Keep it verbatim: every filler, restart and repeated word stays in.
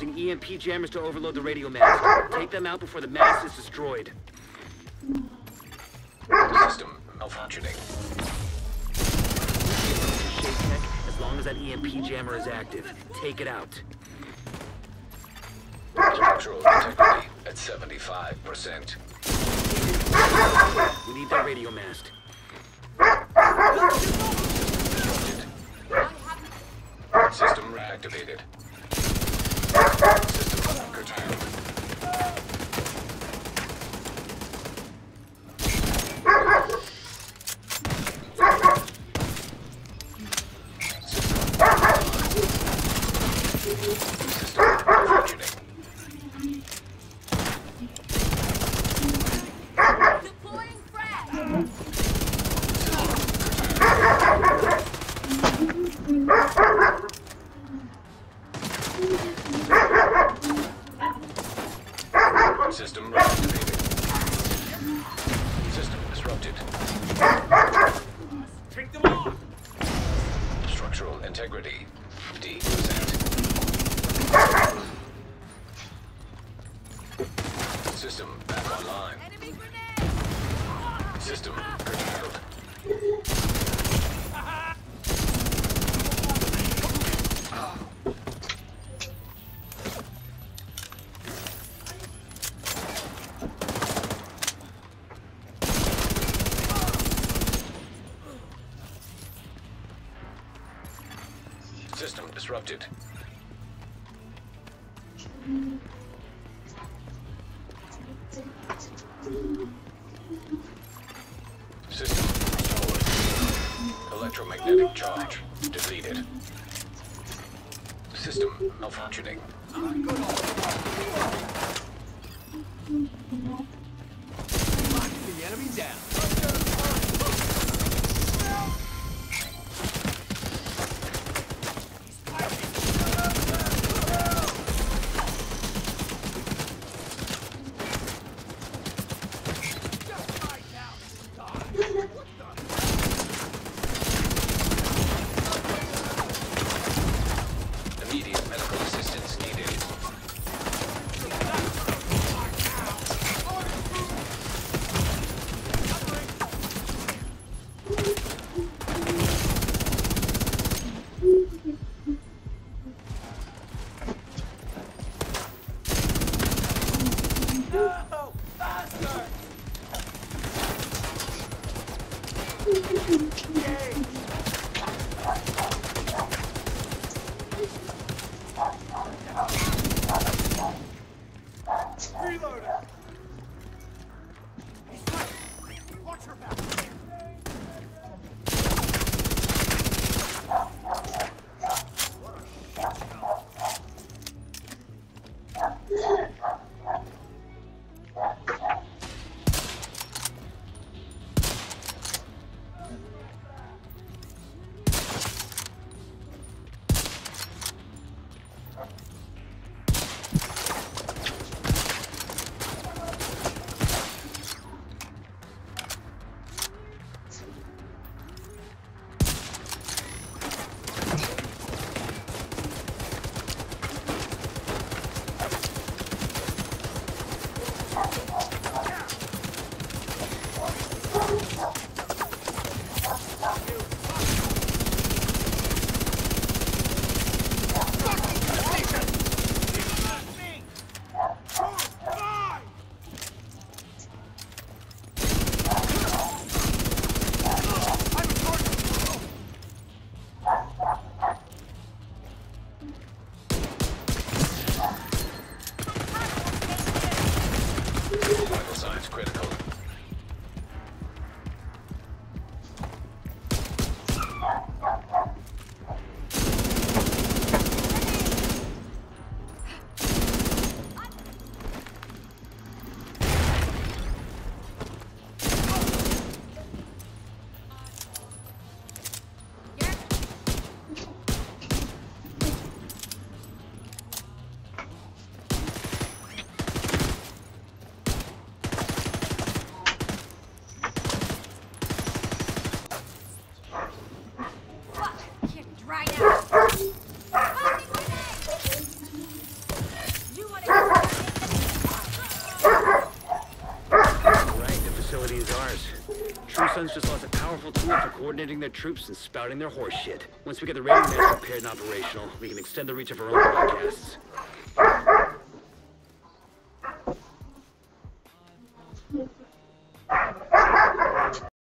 Using E M P jammers to overload the radio mast. Take them out before the mast is destroyed. System malfunctioning. Shade tech as long as that E M P jammer is active. Take it out. Structural integrity at seventy-five percent. We need that radio mast. System reactivated. System curtailed. System malfunctioning. Deploying frag. System reactivated. System disrupted. Take them off! Structural integrity fifty percent. System back online. Enemy grenade. System curtailed. System disrupted. System restored. Electromagnetic charge depleted. System malfunctioning. The enemy down. Immediate medical assistance needed. ours. True Sons just lost a powerful tool for coordinating their troops and spouting their horse shit. Once we get the radio mast repaired and operational, we can extend the reach of our own broadcasts.